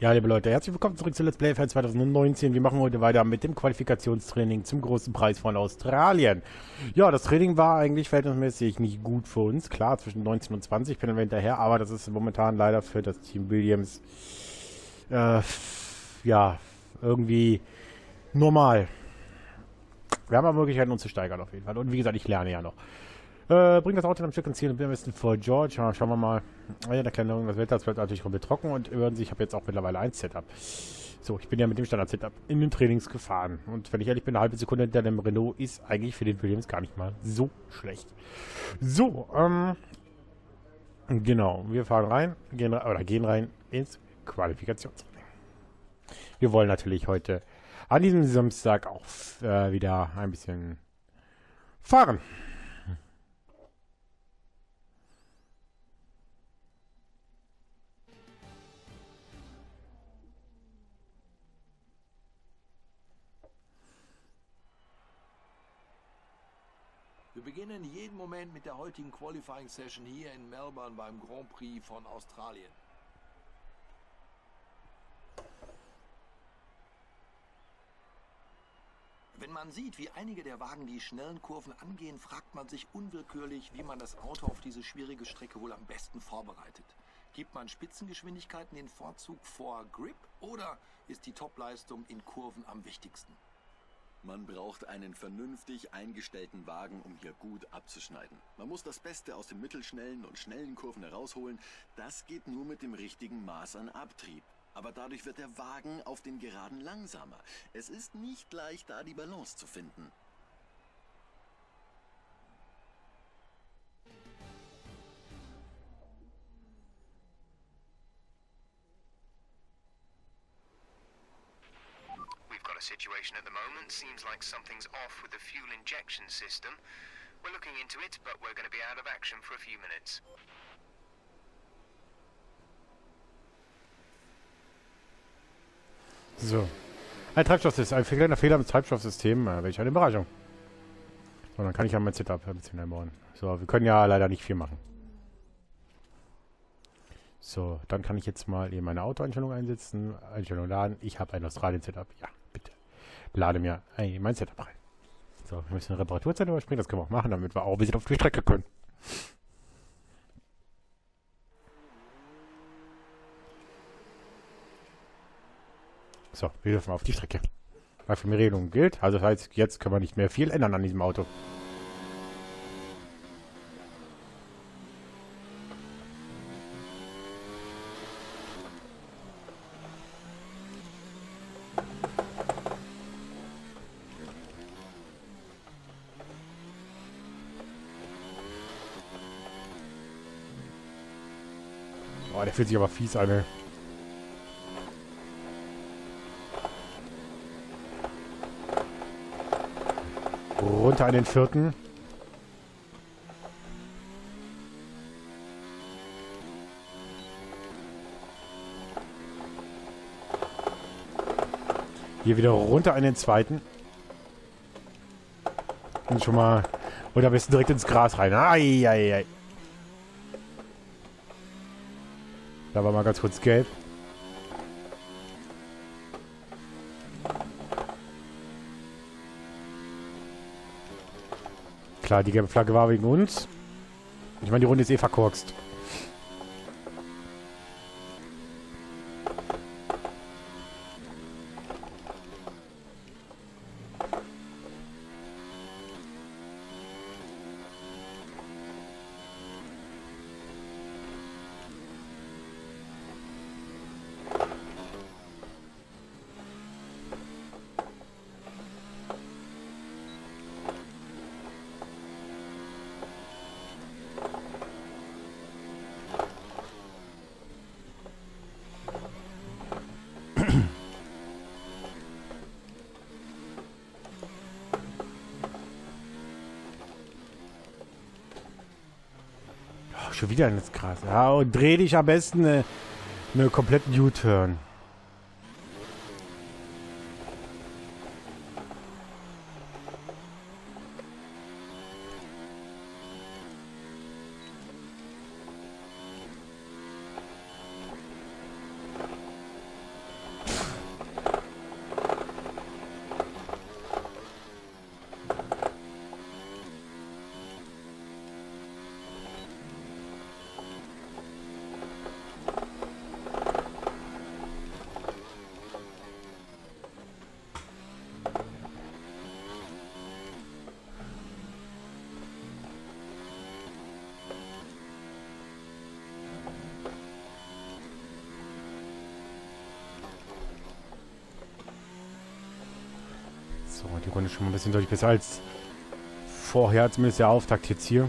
Ja, liebe Leute, herzlich willkommen zurück zu Let's Play Fan 2019. Wir machen heute weiter mit dem Qualifikationstraining zum großen Preis von Australien. Ja, das Training war eigentlich verhältnismäßig nicht gut für uns. Klar, zwischen 19 und 20 bin wir hinterher, aber das ist momentan leider für das Team Williams ja, irgendwie normal. Wir haben aber Möglichkeiten, uns zu steigern auf jeden Fall. Und wie gesagt, ich lerne ja noch. Bringt das Auto am Stück ins Ziel und bin am besten vor George. Ja, schauen wir mal. Ja, der Kleinung, das Wetter wird natürlich komplett trocken und hören Sie, ich habe jetzt auch mittlerweile ein Setup. So, ich bin ja mit dem Standard-Setup in den Trainings gefahren. Und wenn ich ehrlich bin, eine halbe Sekunde hinter dem Renault ist eigentlich für den Williams gar nicht mal so schlecht. So, genau. Wir fahren rein, gehen rein ins Qualifikationstraining. Wir wollen natürlich heute an diesem Samstag auch wieder ein bisschen fahren. Wir beginnen jeden Moment mit der heutigen Qualifying Session hier in Melbourne beim Grand Prix von Australien. Wenn man sieht, wie einige der Wagen die schnellen Kurven angehen, fragt man sich unwillkürlich, wie man das Auto auf diese schwierige Strecke wohl am besten vorbereitet. Gibt man Spitzengeschwindigkeiten den Vorzug vor Grip oder ist die Topleistung in Kurven am wichtigsten? Man braucht einen vernünftig eingestellten Wagen, um hier gut abzuschneiden. Man muss das Beste aus den mittelschnellen und schnellen Kurven herausholen. Das geht nur mit dem richtigen Maß an Abtrieb. Aber dadurch wird der Wagen auf den Geraden langsamer. Es ist nicht leicht, da die Balance zu finden. Situation at the moment. Seems like something's off with the fuel injection system. We're looking into it, but we're going to be out of action for a few minutes. So. Ein kleiner Fehler im Treibstoffsystem. Welch eine Überraschung. So, dann kann ich ja mein Setup ein bisschen einbauen. So, wir können ja leider nicht viel machen. So, dann kann ich jetzt mal eben meine Autoeinstellung einsetzen. Einstellung laden. Ich habe ein Australien-Setup. Ja, bitte. Lade mir mein Setup rein. So, wir müssen eine Reparaturzeit überspringen. Das können wir auch machen, damit wir auch ein bisschen auf die Strecke können. So, wir dürfen auf die Strecke. Weil für die Regelung gilt. Also das heißt, jetzt können wir nicht mehr viel ändern an diesem Auto. Oh, der fühlt sich aber fies an, ey. Runter an den vierten. Hier wieder runter an den zweiten. Und schon mal... Und am besten direkt ins Gras rein. Ai, ai, ai. Da war mal ganz kurz gelb. Klar, die gelbe Flagge war wegen uns. Ich meine, die Runde ist eh verkorkst. Schon wieder ins Gras. Ja, und dreh dich am besten eine kompletten U-Turn. Sekunde schon mal ein bisschen deutlich besser als vorher, zumindest der Auftakt jetzt hier.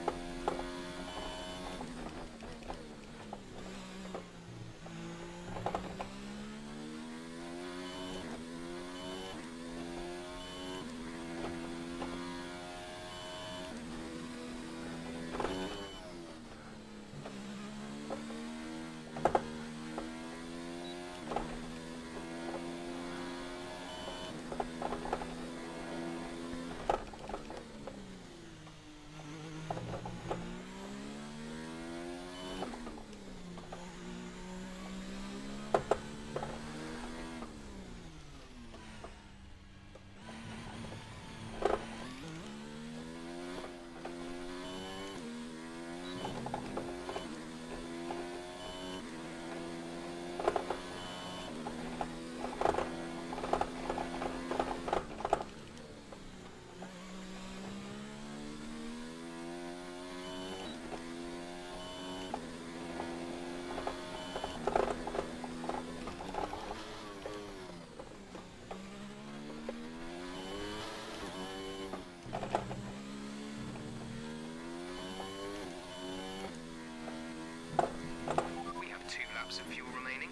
We have 2 laps of fuel remaining.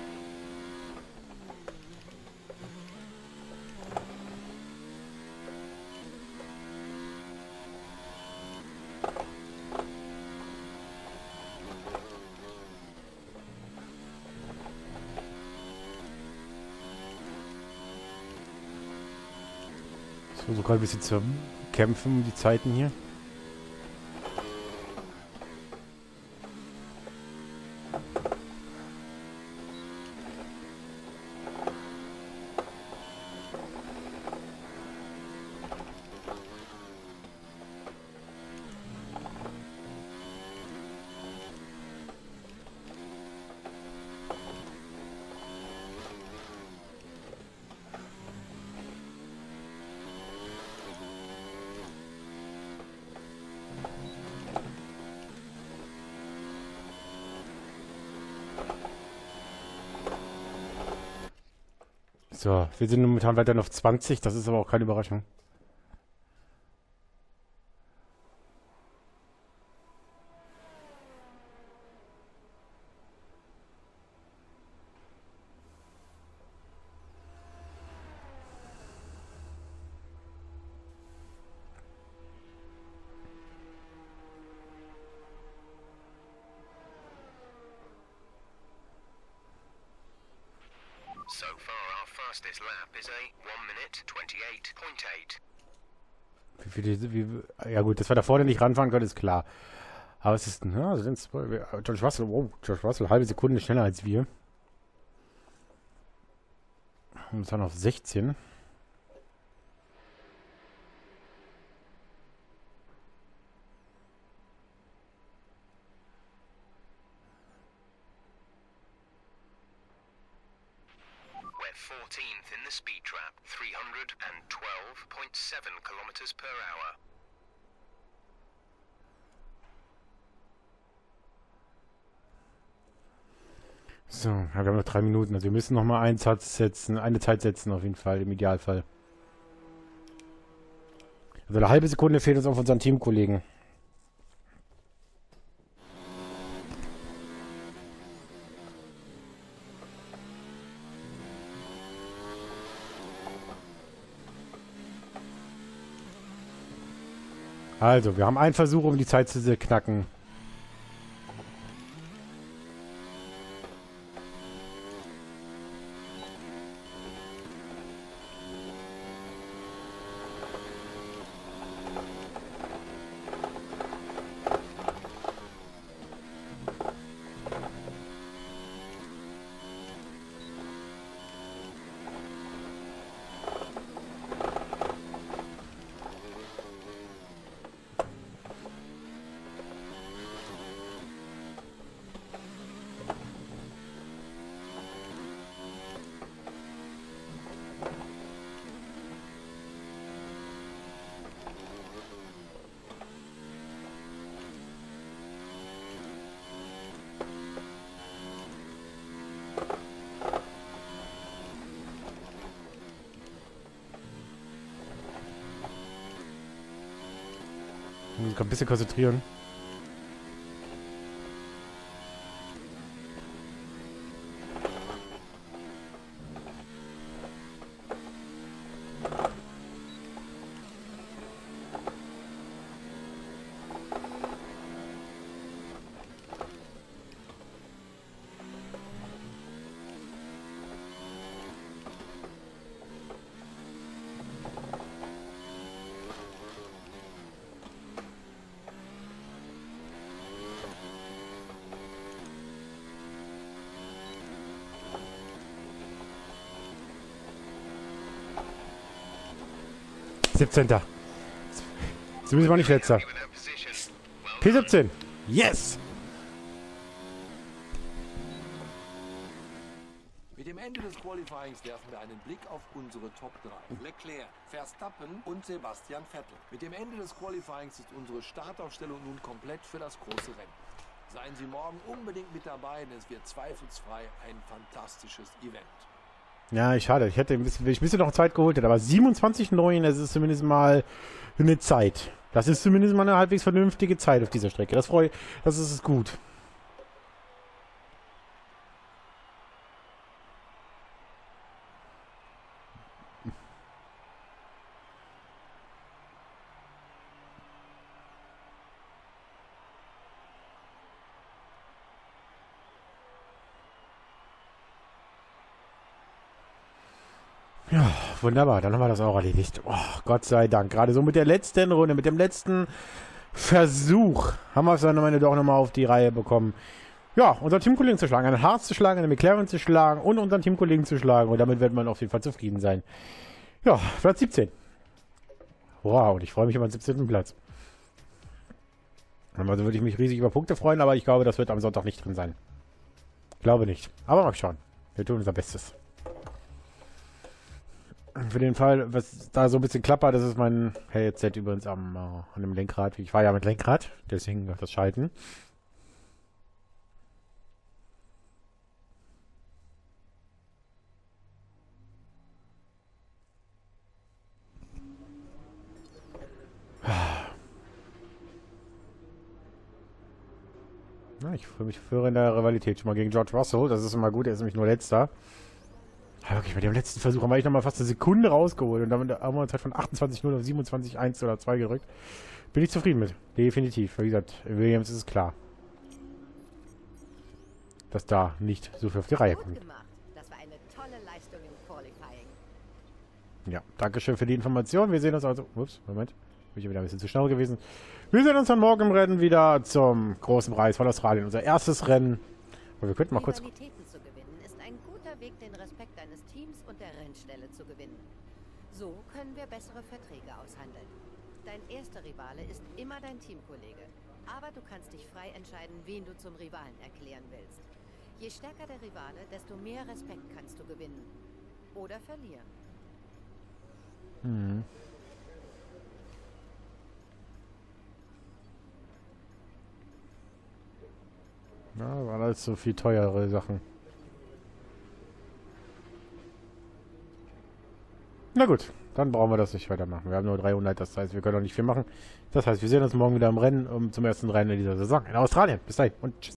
Ich versuche gerade ein bisschen zu kämpfen um die Zeiten hier. So, wir sind momentan weiter auf 20, das ist aber auch keine Überraschung. So far, our fastest lap is a 1 minute 28.8. Ja gut, dass wir da vorne nicht ranfahren können, ist klar. Aber es ist, ja, George Russell, wow, George Russell, halbe Sekunde schneller als wir. Und dann auf 16. We're 14th in the speed trap, 312.7 kilometers per hour. So, ja, wir haben noch 3 Minuten, also wir müssen noch mal eine Zeit setzen auf jeden Fall, im Idealfall. Also eine halbe Sekunde fehlt uns auf unseren Teamkollegen. Also, wir haben einen Versuch, um die Zeit zu knacken. Ich muss mich ein bisschen konzentrieren. Siebzehnter. Zumindest mal nicht letzter. P17. Yes! Mit dem Ende des Qualifyings werfen wir einen Blick auf unsere Top 3. Leclerc, Verstappen und Sebastian Vettel. Mit dem Ende des Qualifyings ist unsere Startaufstellung nun komplett für das große Rennen. Seien Sie morgen unbedingt mit dabei, denn es wird zweifelsfrei ein fantastisches Event. Ja, schade. Ich hätte ein bisschen noch Zeit geholt, aber 27,9, das ist zumindest mal eine Zeit. Das ist zumindest mal eine halbwegs vernünftige Zeit auf dieser Strecke. Das ist gut. Ja, wunderbar. Dann haben wir das auch erledigt. Oh, Gott sei Dank. Gerade so mit der letzten Runde, mit dem letzten Versuch haben wir es dann am Ende doch nochmal auf die Reihe bekommen. Ja, unseren Teamkollegen zu schlagen, einen Haas zu schlagen, einen McLaren zu schlagen und unseren Teamkollegen zu schlagen. Und damit wird man auf jeden Fall zufrieden sein. Ja, Platz 17. Wow, und ich freue mich über den 17. Platz. Also würde ich mich riesig über Punkte freuen, aber ich glaube, das wird am Sonntag nicht drin sein. Glaube nicht. Aber mal schauen. Wir tun unser Bestes. Für den Fall, was da so ein bisschen klappert, das ist mein Headset übrigens an dem Lenkrad. Ich fahre ja mit Lenkrad, deswegen das Schalten. Na, ich fühle mich für in der Rivalität schon mal gegen George Russell. Das ist immer gut, er ist nämlich nur letzter. Ja, wirklich, bei dem letzten Versuch haben wir noch mal fast eine Sekunde rausgeholt und damit haben wir uns halt von 28,0 auf 27,1 oder 2 gerückt. Bin ich zufrieden mit. Definitiv. Wie gesagt, Williams ist es klar, dass da nicht so viel auf die Reihe kommt. Das war eine tolle Leistung im Qualifying. Ja, Dankeschön für die Information. Wir sehen uns also... Ups, Moment. Bin ich wieder ein bisschen zu schnell gewesen. Wir sehen uns dann morgen im Rennen wieder zum großen Preis von Australien. Unser erstes Rennen. Und wir könnten mal kurz... Weg, den Respekt deines Teams und der Rennstelle zu gewinnen. So können wir bessere Verträge aushandeln. Dein erster Rivale ist immer dein Teamkollege. Aber du kannst dich frei entscheiden, wen du zum Rivalen erklären willst. Je stärker der Rivale, desto mehr Respekt kannst du gewinnen. Oder verlieren. Hm. Ja, waren alles so viel teurere Sachen. Na gut, dann brauchen wir das nicht weitermachen. Wir haben nur 300, das heißt, wir können auch nicht viel machen. Das heißt, wir sehen uns morgen wieder im Rennen zum ersten Rennen in dieser Saison in Australien. Bis dahin und tschüss.